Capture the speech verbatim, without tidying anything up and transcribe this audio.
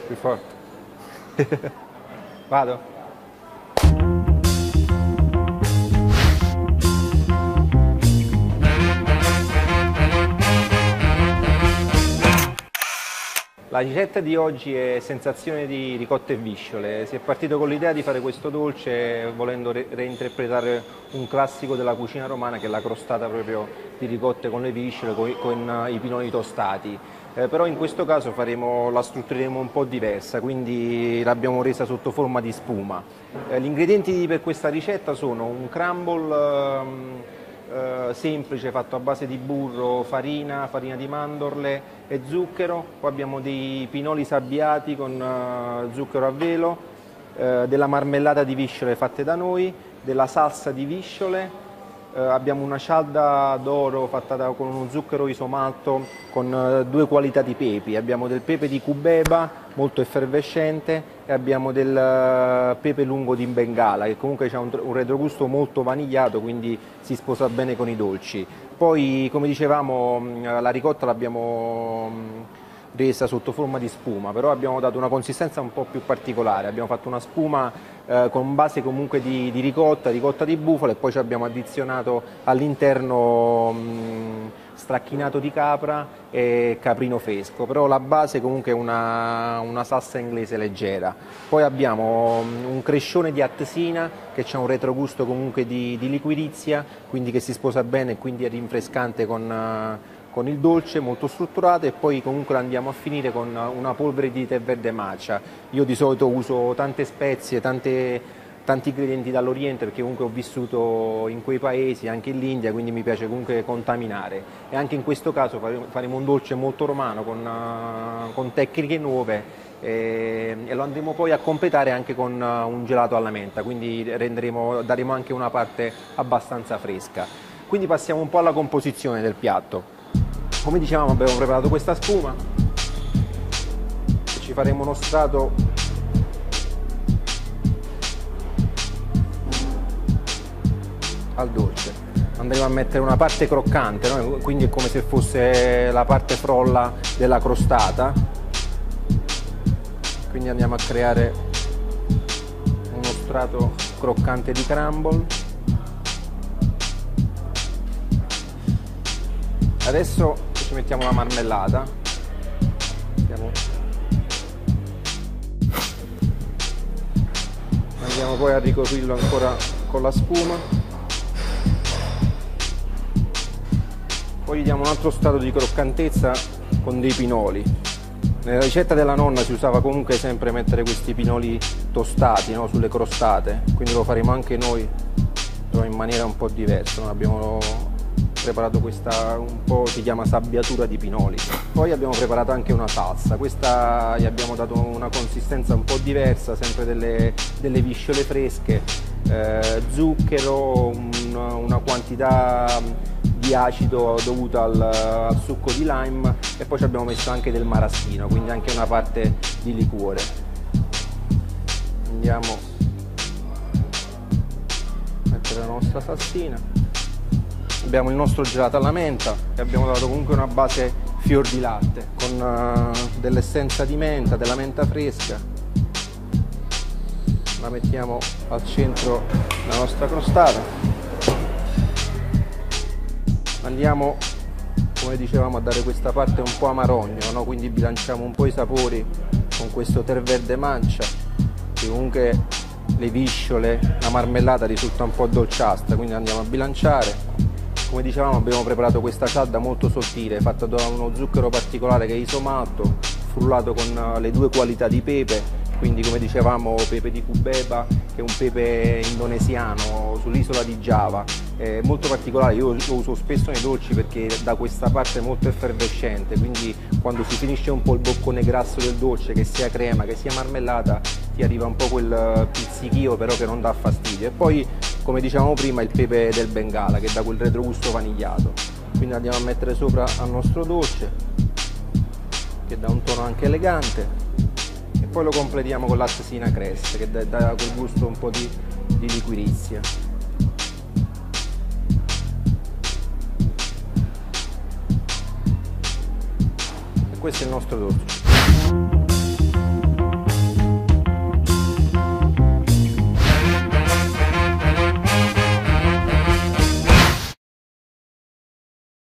Più forte. Vado. La ricetta di oggi è sensazione di ricotta e visciole. Si è partito con l'idea di fare questo dolce volendo re reinterpretare un classico della cucina romana, che è la crostata proprio di ricotte con le visciole, con, con i pinoli tostati. Eh, però in questo caso faremo, la struttureremo un po' diversa, quindi l'abbiamo resa sotto forma di spuma. Eh, gli ingredienti per questa ricetta sono un crumble ehm, eh, semplice fatto a base di burro, farina, farina di mandorle e zucchero. Poi abbiamo dei pinoli sabbiati con eh, zucchero a velo, eh, della marmellata di visciole fatte da noi, della salsa di visciole. Uh, abbiamo una cialda d'oro fatta da, con uno zucchero isomalto con uh, due qualità di pepi. Abbiamo del pepe di cubeba molto effervescente e abbiamo del uh, pepe lungo di Bengala, che comunque ha un, un retrogusto molto vanigliato, quindi si sposa bene con i dolci. Poi, come dicevamo, uh, la ricotta l'abbiamo um, resa sotto forma di spuma, però abbiamo dato una consistenza un po' più particolare. Abbiamo fatto una spuma eh, con base comunque di, di ricotta, ricotta di bufala, e poi ci abbiamo addizionato all'interno stracchinato di capra e caprino fresco, però la base comunque è una, una salsa inglese leggera. Poi abbiamo un crescione di attesina che ha un retrogusto comunque di, di liquirizia, quindi che si sposa bene e quindi è rinfrescante con con il dolce, molto strutturato, e poi comunque la andiamo a finire con una polvere di tè verde matcha. Io di solito uso tante spezie, tante, tanti ingredienti dall'Oriente, perché comunque ho vissuto in quei paesi, anche in India, quindi mi piace comunque contaminare. E anche in questo caso faremo un dolce molto romano, con, uh, con tecniche nuove, e, e lo andremo poi a completare anche con uh, un gelato alla menta, quindi renderemo, daremo anche una parte abbastanza fresca. Quindi passiamo un po' alla composizione del piatto. Come dicevamo, abbiamo preparato questa spuma e ci faremo uno strato al dolce. Andremo a mettere una parte croccante, no? Quindi è come se fosse la parte frolla della crostata. Quindi andiamo a creare uno strato croccante di crumble. Adesso ci mettiamo la marmellata. Andiamo. Andiamo poi a ricoprirlo ancora con la spuma. Poi gli diamo un altro strato di croccantezza con dei pinoli. Nella ricetta della nonna si usava comunque sempre mettere questi pinoli tostati, no, sulle crostate, quindi lo faremo anche noi, però in maniera un po' diversa. Non abbiamo preparato questa, un po' si chiama sabbiatura di pinoli. Poi abbiamo preparato anche una salsa, questa gli abbiamo dato una consistenza un po' diversa, sempre delle, delle visciole fresche, eh, zucchero, un, una quantità di acido dovuta al, al succo di lime, e poi ci abbiamo messo anche del maraschino, quindi anche una parte di liquore. Andiamo a mettere la nostra salsina. Abbiamo il nostro gelato alla menta e abbiamo dato comunque una base fior di latte con uh, dell'essenza di menta, della menta fresca. La mettiamo al centro della nostra crostata. Andiamo, come dicevamo, a dare questa parte un po' amarogno, no? Quindi bilanciamo un po' i sapori con questo tè verde matcha, che comunque le visciole, la marmellata risulta un po' dolciastra, quindi andiamo a bilanciare. Come dicevamo, abbiamo preparato questa cialda molto sottile, fatta da uno zucchero particolare che è isomalto, frullato con le due qualità di pepe, quindi come dicevamo pepe di cubeba, che è un pepe indonesiano sull'isola di Giava, è molto particolare. Io lo uso spesso nei dolci perché dà questa parte molto effervescente, quindi quando si finisce un po' il boccone grasso del dolce, che sia crema, che sia marmellata, ti arriva un po' quel pizzichio però che non dà fastidio. E poi, come dicevamo prima, il pepe del Bengala, che dà quel retrogusto vanigliato. Quindi andiamo a mettere sopra al nostro dolce, che dà un tono anche elegante, e poi lo completiamo con l'attesina crest, che dà quel gusto un po' di, di liquirizia. E questo è il nostro dolce.